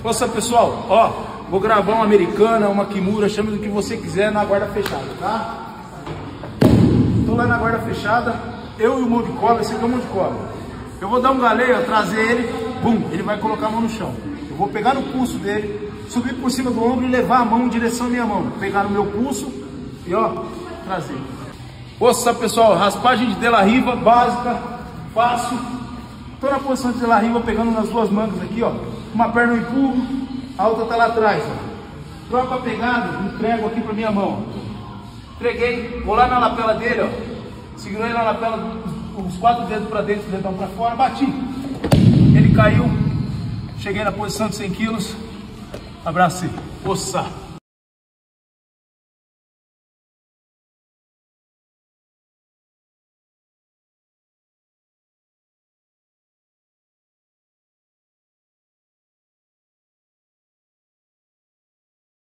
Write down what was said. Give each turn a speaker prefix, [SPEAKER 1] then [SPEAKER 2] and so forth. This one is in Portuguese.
[SPEAKER 1] Nossa, pessoal, ó, vou gravar uma americana, uma kimura, chame do que você quiser na guarda fechada, tá? Tô lá na guarda fechada, eu e o mão de cobra, esse aqui é o mão de cobra. Eu vou dar um galeio, ó, trazer ele, bum, ele vai colocar a mão no chão. Eu vou pegar no pulso dele, subir por cima do ombro e levar a mão em direção à minha mão. Pegar no meu pulso e ó, trazer. Nossa, pessoal, raspagem de De La Riva, básica, fácil. Tô na posição de De La Riva, pegando nas duas mangas aqui, ó. Uma perna eu empurro, a outra tá lá atrás, ó. Troco a pegada, entrego aqui pra minha mão. Entreguei, vou lá na lapela dele, ó. Segurei na lapela, os 4 dedos pra dentro, o dedão pra fora, bati. Ele caiu, cheguei na posição de 100 quilos, abracei. Ossa!